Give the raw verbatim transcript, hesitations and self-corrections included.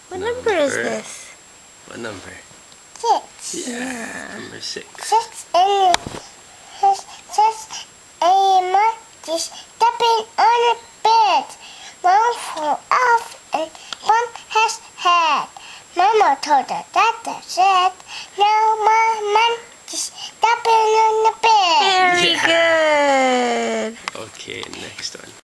What number, number is this? What number? Six. Yeah, yeah. number six. Six and six, six and monkey stepping on the bed. One fell off and one has had. Mama told the doctor said, no more monkeys stepping on the bed. Very yeah. good. Okay, next one.